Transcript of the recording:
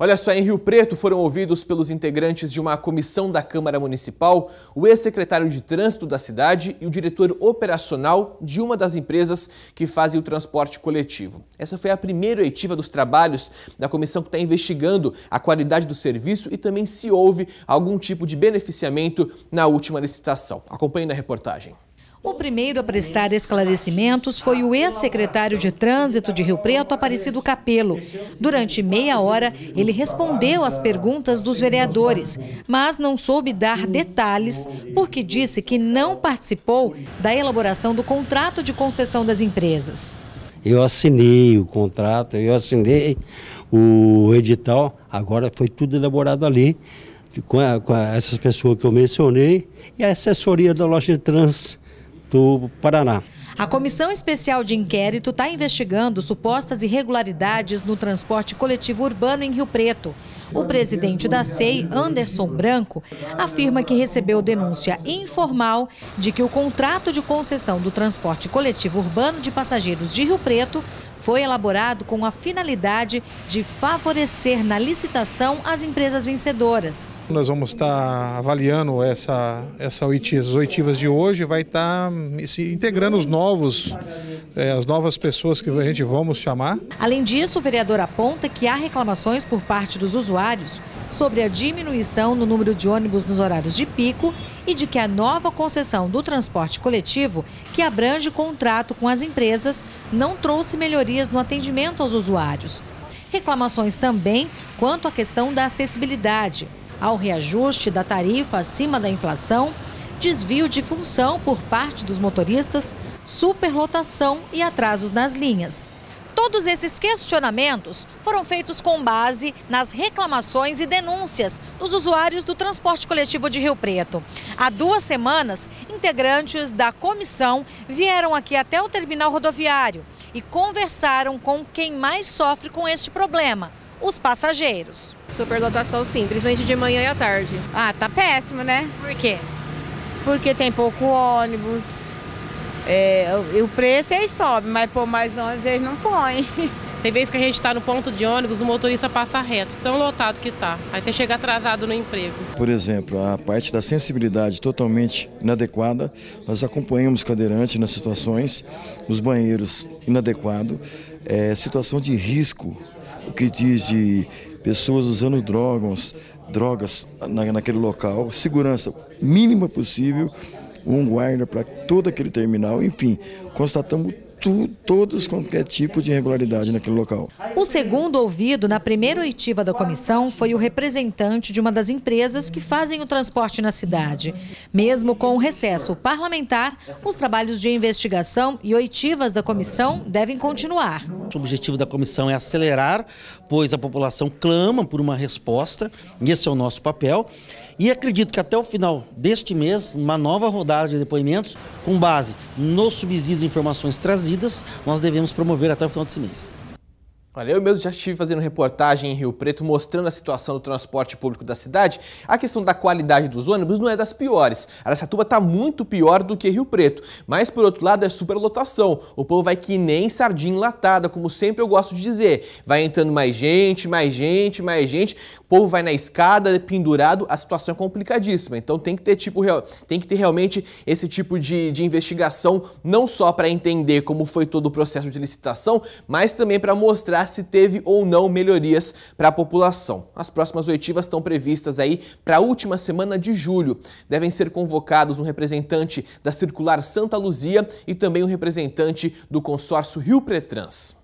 Olha só, em Rio Preto foram ouvidos pelos integrantes de uma comissão da Câmara Municipal o ex-secretário de Trânsito da cidade e o diretor operacional de uma das empresas que fazem o transporte coletivo. Essa foi a primeira oitiva dos trabalhos da comissão que está investigando a qualidade do serviço e também se houve algum tipo de beneficiamento na última licitação. Acompanhe na reportagem. O primeiro a prestar esclarecimentos foi o ex-secretário de Trânsito de Rio Preto, Aparecido Capello. Durante meia hora, ele respondeu às perguntas dos vereadores, mas não soube dar detalhes, porque disse que não participou da elaboração do contrato de concessão das empresas. Eu assinei o contrato, eu assinei o edital, agora foi tudo elaborado ali, com essas pessoas que eu mencionei e a assessoria da loja de trânsito do Paraná. A Comissão Especial de Inquérito está investigando supostas irregularidades no transporte coletivo urbano em Rio Preto. O presidente da SEI, Anderson Branco, afirma que recebeu denúncia informal de que o contrato de concessão do transporte coletivo urbano de passageiros de Rio Preto foi elaborado com a finalidade de favorecer na licitação as empresas vencedoras. Nós vamos estar avaliando as oitivas de hoje, vai estar se integrando as novas pessoas que a gente vamos chamar. Além disso, o vereador aponta que há reclamações por parte dos usuários sobre a diminuição no número de ônibus nos horários de pico e de que a nova concessão do transporte coletivo, que abrange contrato com as empresas, não trouxe melhorias no atendimento aos usuários. Reclamações também quanto à questão da acessibilidade, ao reajuste da tarifa acima da inflação, desvio de função por parte dos motoristas, superlotação e atrasos nas linhas. Todos esses questionamentos foram feitos com base nas reclamações e denúncias dos usuários do transporte coletivo de Rio Preto. Há 2 semanas, integrantes da comissão vieram aqui até o terminal rodoviário e conversaram com quem mais sofre com este problema, os passageiros. Superlotação sim, principalmente de manhã e à tarde. Ah, tá péssimo, né? Por quê? Porque tem pouco ônibus. O preço eles sobem, mas por mais ônibus eles não põem. Tem vezes que a gente está no ponto de ônibus, o motorista passa reto, tão lotado que está. Aí você chega atrasado no emprego. Por exemplo, a parte da sensibilidade totalmente inadequada, nós acompanhamos o cadeirante nas situações, os banheiros inadequados, situação de risco, o que diz de pessoas usando drogas naquele local, segurança mínima possível, um guarda para todo aquele terminal, enfim, constatamos todos qualquer tipo de irregularidade naquele local. O segundo ouvido na primeira oitiva da comissão foi o representante de uma das empresas que fazem o transporte na cidade. Mesmo com o recesso parlamentar, os trabalhos de investigação e oitivas da comissão devem continuar. O objetivo da comissão é acelerar, pois a população clama por uma resposta, e esse é o nosso papel. E acredito que até o final deste mês, uma nova rodada de depoimentos, com base nos subsídios e informações trazidas, nós devemos promover até o final desse mês. Olha, eu mesmo já estive fazendo reportagem em Rio Preto mostrando a situação do transporte público da cidade. A questão da qualidade dos ônibus não é das piores. Araçatuba está muito pior do que Rio Preto. Mas, por outro lado, é superlotação. O povo vai que nem sardinha enlatada, como sempre eu gosto de dizer. Vai entrando mais gente, mais gente, mais gente. O povo vai na escada, pendurado. A situação é complicadíssima. Então tem que ter realmente esse tipo de investigação, não só para entender como foi todo o processo de licitação, mas também para mostrar se teve ou não melhorias para a população. As próximas oitivas estão previstas aí para a última semana de julho. Devem ser convocados um representante da Circular Santa Luzia e também um representante do consórcio Rio Pretrans.